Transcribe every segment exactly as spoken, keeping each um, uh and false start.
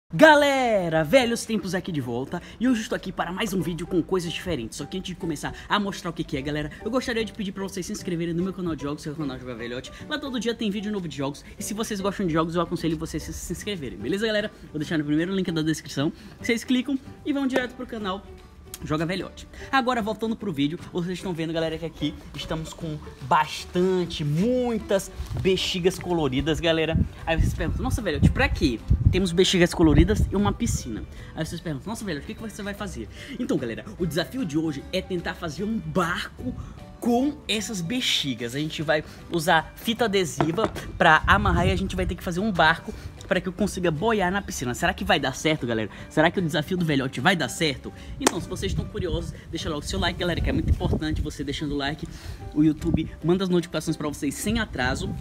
Galera, velhos tempos aqui de volta. E hoje estou aqui para mais um vídeo com coisas diferentes. Só que antes de começar a mostrar o que que é, galera, eu gostaria de pedir para vocês se inscreverem no meu canal de jogos, seu canal Joga Velhote. Lá todo dia tem vídeo novo de jogos. E se vocês gostam de jogos, eu aconselho vocês a se inscreverem, beleza, galera? Vou deixar no primeiro link da descrição. Vocês clicam e vão direto pro canal Joga Velhote. Agora, voltando pro vídeo, vocês estão vendo, galera, que aqui estamos com bastante, muitas bexigas coloridas, galera. Aí vocês perguntam, nossa, Velhote, pra quê? Temos bexigas coloridas e uma piscina. Aí vocês perguntam, nossa, Velhote, o que que você vai fazer? Então, galera, o desafio de hoje é tentar fazer um barco com essas bexigas. A gente vai usar fita adesiva pra amarrar e a gente vai ter que fazer um barco para que eu consiga boiar na piscina. Será que vai dar certo, galera? Será que o desafio do Velhote vai dar certo? Então, se vocês estão curiosos, deixa logo o seu like, galera, que é muito importante você deixando o like. O YouTube manda as notificações para vocês sem atraso.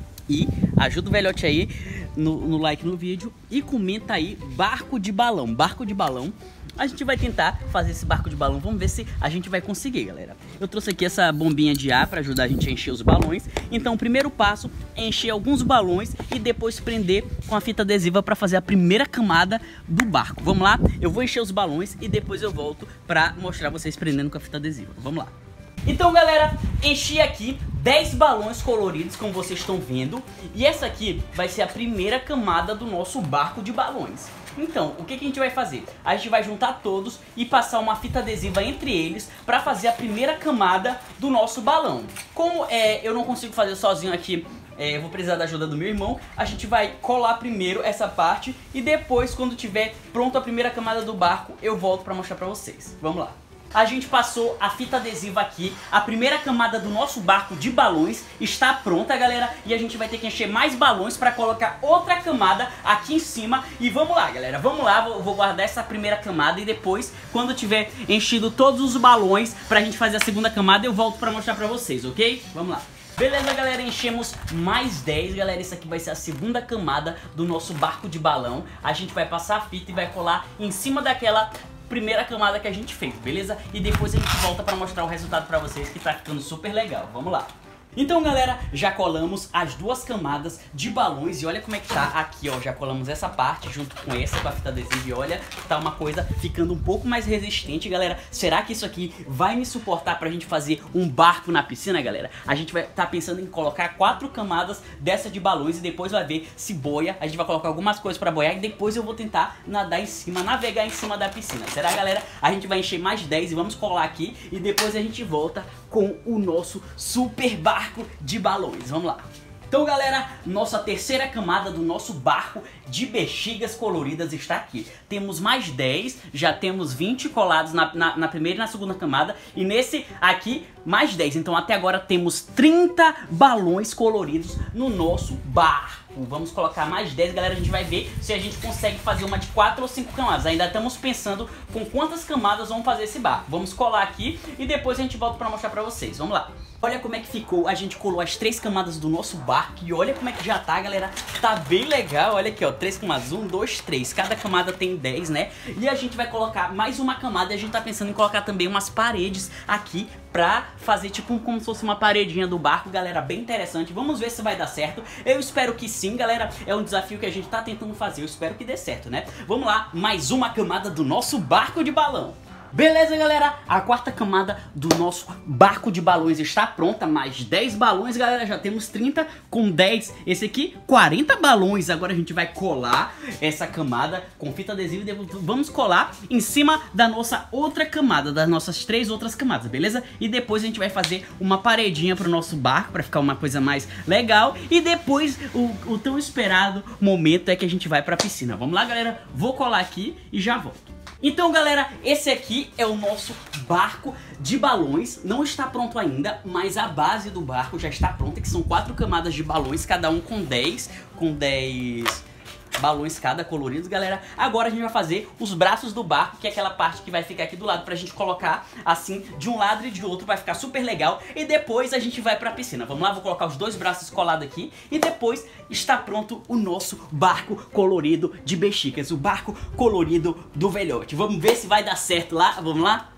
E ajuda o Velhote aí no, no like no vídeo. E comenta aí, barco de balão. Barco de balão. A gente vai tentar fazer esse barco de balão. Vamos ver se a gente vai conseguir, galera. Eu trouxe aqui essa bombinha de ar para ajudar a gente a encher os balões. Então o primeiro passo é encher alguns balões e depois prender com a fita adesiva para fazer a primeira camada do barco. Vamos lá? Eu vou encher os balões e depois eu volto para mostrar vocês prendendo com a fita adesiva. Vamos lá. Então, galera, enchi aqui dez balões coloridos, como vocês estão vendo. E essa aqui vai ser a primeira camada do nosso barco de balões. Então, o que que a gente vai fazer? A gente vai juntar todos e passar uma fita adesiva entre eles para fazer a primeira camada do nosso balão. Como é, eu não consigo fazer sozinho aqui, é, eu vou precisar da ajuda do meu irmão. A gente vai colar primeiro essa parte e depois, quando tiver pronto a primeira camada do barco, eu volto para mostrar para vocês. Vamos lá. A gente passou a fita adesiva aqui, a primeira camada do nosso barco de balões está pronta, galera. E a gente vai ter que encher mais balões para colocar outra camada aqui em cima. E vamos lá, galera, vamos lá, vou, vou guardar essa primeira camada e depois, quando tiver enchido todos os balões pra gente fazer a segunda camada, eu volto pra mostrar pra vocês, ok? Vamos lá. Beleza, galera, enchemos mais dez, galera, isso aqui vai ser a segunda camada do nosso barco de balão. A gente vai passar a fita e vai colar em cima daquela primeira camada que a gente fez, beleza? E depois a gente volta pra mostrar o resultado pra vocês, que tá ficando super legal. Vamos lá. Então, galera, já colamos as duas camadas de balões e olha como é que tá aqui, ó. Já colamos essa parte junto com essa, com a fita adesiva e olha, tá uma coisa ficando um pouco mais resistente, galera. Será que isso aqui vai me suportar pra gente fazer um barco na piscina, galera? A gente vai tá pensando em colocar quatro camadas dessa de balões e depois vai ver se boia. A gente vai colocar algumas coisas pra boiar e depois eu vou tentar nadar em cima, navegar em cima da piscina. Será, galera? A gente vai encher mais dez e vamos colar aqui e depois a gente volta com o nosso super barco de balões. Vamos lá. Então, galera, nossa terceira camada do nosso barco de bexigas coloridas está aqui. Temos mais dez, já temos vinte colados na, na, na primeira e na segunda camada. E nesse aqui, mais dez. Então, até agora temos trinta balões coloridos no nosso barco. Vamos colocar mais dez, galera. A gente vai ver se a gente consegue fazer uma de quatro ou cinco camadas. Ainda estamos pensando com quantas camadas vamos fazer esse barco. Vamos colar aqui e depois a gente volta para mostrar para vocês. Vamos lá. Olha como é que ficou, a gente colou as três camadas do nosso barco e olha como é que já tá, galera. Tá bem legal, olha aqui, ó, três camadas, um, dois, três. Cada camada tem dez, né? E a gente vai colocar mais uma camada e a gente tá pensando em colocar também umas paredes aqui pra fazer tipo como se fosse uma paredinha do barco, galera, bem interessante. Vamos ver se vai dar certo. Eu espero que sim, galera. É um desafio que a gente tá tentando fazer, eu espero que dê certo, né? Vamos lá, mais uma camada do nosso barco de balão. Beleza, galera, a quarta camada do nosso barco de balões está pronta. Mais dez balões, galera, já temos trinta com dez, esse aqui, quarenta balões. Agora a gente vai colar essa camada com fita adesiva e vamos colar em cima da nossa outra camada, das nossas três outras camadas, beleza? E depois a gente vai fazer uma paredinha pro nosso barco para ficar uma coisa mais legal. E depois o, o tão esperado momento é que a gente vai pra piscina. Vamos lá, galera, vou colar aqui e já volto. Então, galera, esse aqui é o nosso barco de balões. Não está pronto ainda, mas a base do barco já está pronta, que são quatro camadas de balões, cada um com dez, com dez balões cada coloridos, galera. Agora a gente vai fazer os braços do barco, que é aquela parte que vai ficar aqui do lado pra gente colocar assim de um lado e de outro, vai ficar super legal. E depois a gente vai pra piscina. Vamos lá, vou colocar os dois braços colados aqui e depois está pronto o nosso barco colorido de bexigas, o barco colorido do Velhote. Vamos ver se vai dar certo lá, vamos lá?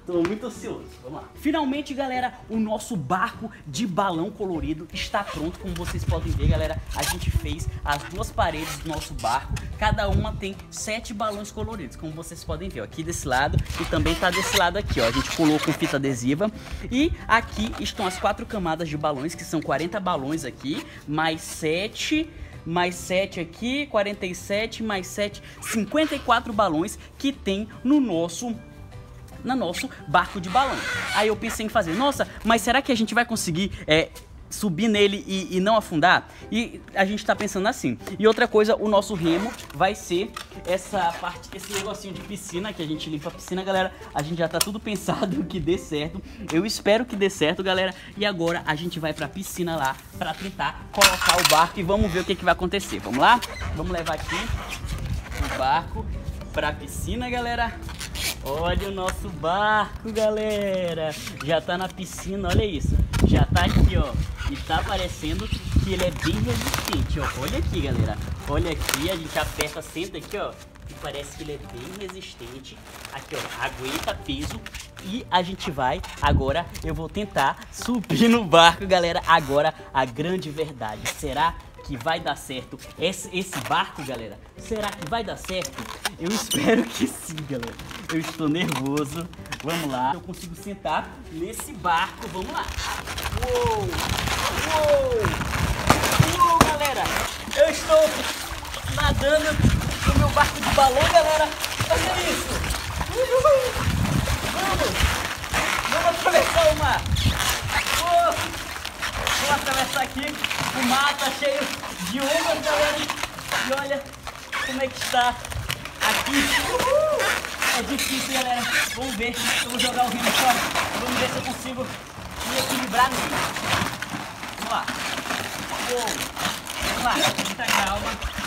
Tô muito ansioso. Vamos lá. Finalmente, galera, o nosso barco de balão colorido está pronto. Como vocês podem ver, galera, a gente fez as duas paredes do nosso barco. Cada uma tem sete balões coloridos, como vocês podem ver, ó, aqui desse lado e também tá desse lado aqui, ó. A gente colou com fita adesiva. E aqui estão as quatro camadas de balões, que são quarenta balões aqui, mais sete... mais sete aqui, quarenta e sete, mais sete, cinquenta e quatro balões que tem no nosso, no nosso barco de balão. Aí eu pensei em fazer, nossa, mas será que a gente vai conseguir é, subir nele e, e não afundar? E a gente tá pensando assim. E outra coisa, o nosso remo vai ser essa parte, esse negocinho de piscina, que a gente limpa a piscina, galera. A gente já tá tudo pensado que dê certo. Eu espero que dê certo, galera. E agora a gente vai pra piscina lá pra tentar colocar o barco e vamos ver o que, que vai acontecer. Vamos lá? Vamos levar aqui o barco pra piscina, galera. Olha o nosso barco, galera. Já tá na piscina, olha isso. Já tá aqui, ó. E tá parecendo que ele é bem resistente, ó. Olha aqui, galera. Olha aqui, a gente aperta, senta aqui, ó. E parece que ele é bem resistente. Aqui, ó, aguenta peso. E a gente vai, agora eu vou tentar subir no barco, galera. Agora a grande verdade. Será que vai dar certo esse, esse barco, galera? Será que vai dar certo? Eu espero que sim, galera. Eu estou nervoso. Vamos lá. Eu consigo sentar nesse barco. Vamos lá. Uou! Uou! Uou, galera! Eu estou nadando no meu barco de balão, galera. Olha isso! Uhul! Vamos! Vamos atravessar o mar! Uou! Vamos atravessar aqui. O mar tá cheio de ondas, galera. E olha como é que está aqui. Uhul! É difícil, galera. Vamos ver. Eu vou jogar o remo fora. Vamos ver se eu consigo me equilibrar nele. Vamos lá. Uou. Vamos lá. Muita calma.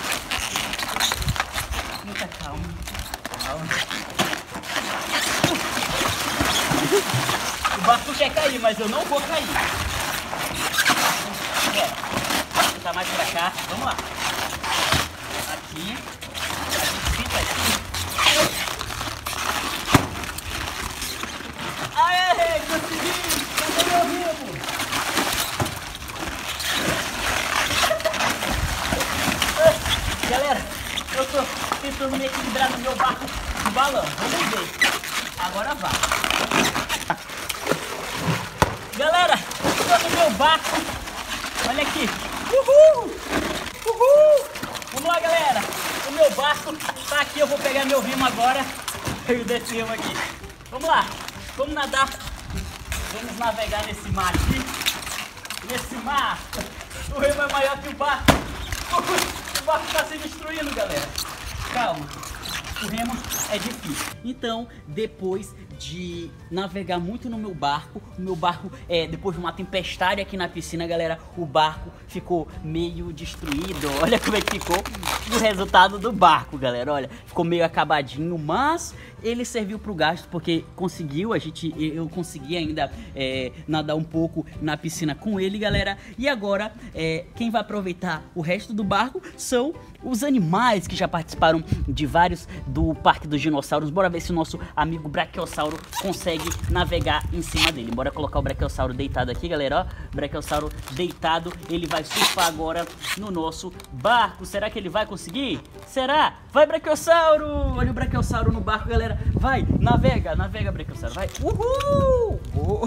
Muita calma. Calma. O barco quer cair, mas eu não vou cair. É. Vou tentar mais pra cá. Vamos lá. Aqui. A gente senta aqui. Aê, consegui! Cadê meu remo? Galera, eu tô tentando me equilibrar no meu barco de balão. Vamos ver. Agora vai. Galera, tô no meu barco. Olha aqui. Uhul! Uhul! Vamos lá, galera. O meu barco tá aqui. Eu vou pegar meu remo agora. E descemos aqui. Vamos lá. Vamos nadar, vamos navegar nesse mar aqui, nesse mar. O remo é maior que o barco. O barco está se destruindo, galera. Calma, o remo é difícil. Então, depois de navegar muito no meu barco, o meu barco, é, depois de uma tempestade aqui na piscina, galera, o barco ficou meio destruído. Olha como é que ficou o resultado do barco, galera. Olha, ficou meio acabadinho, mas ele serviu pro gasto, porque conseguiu, a gente, eu consegui ainda é, nadar um pouco na piscina com ele, galera. E agora, é, quem vai aproveitar o resto do barco são os animais que já participaram de vários do Parque dos Dinossauros. Bora ver se o nosso amigo Brachiosauro consegue navegar em cima dele. Bora colocar o Brachiosauro deitado aqui, galera, ó. Brachiosauro deitado, ele vai surfar agora no nosso barco. Será que ele vai conseguir? Será? Vai, Brachiosauro! Olha o Brachiosauro no barco, galera. Vai, navega, navega, Brachiosauro, vai. Uhul!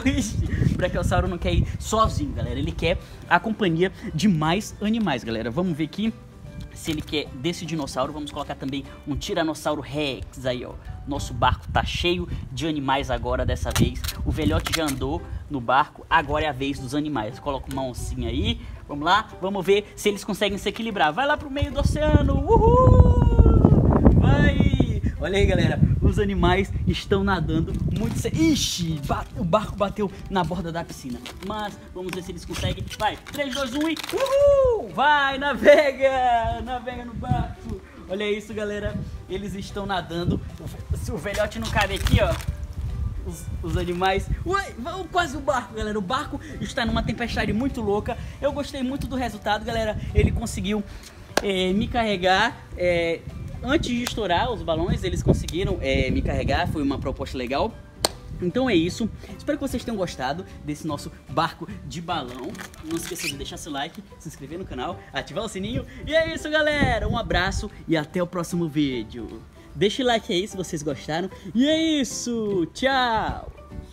O Brachiosauro não quer ir sozinho, galera. Ele quer a companhia de mais animais, galera. Vamos ver aqui se ele quer desse dinossauro. Vamos colocar também um Tiranossauro Rex aí, ó. Nosso barco tá cheio de animais agora dessa vez. O velhote já andou no barco, agora é a vez dos animais. Coloca uma oncinha aí. Vamos lá, vamos ver se eles conseguem se equilibrar. Vai lá pro meio do oceano. Uhul! Vai! Olha aí, galera, os animais estão nadando muito sério. Ixi, o barco bateu na borda da piscina. Mas vamos ver se eles conseguem. Vai, três, dois, um e... Uhul! Vai, navega! Navega no barco. Olha isso, galera. Eles estão nadando. Se o velhote não cabe aqui, ó. Os, os animais... Uai, quase o barco, galera. O barco está numa tempestade muito louca. Eu gostei muito do resultado, galera. Ele conseguiu é, me carregar... É, antes de estourar os balões, eles conseguiram é, me carregar. Foi uma proposta legal. Então é isso, espero que vocês tenham gostado desse nosso barco de balão. Não se esqueça de deixar seu like, se inscrever no canal, ativar o sininho. E é isso, galera, um abraço e até o próximo vídeo. Deixa o like aí se vocês gostaram. E é isso, tchau!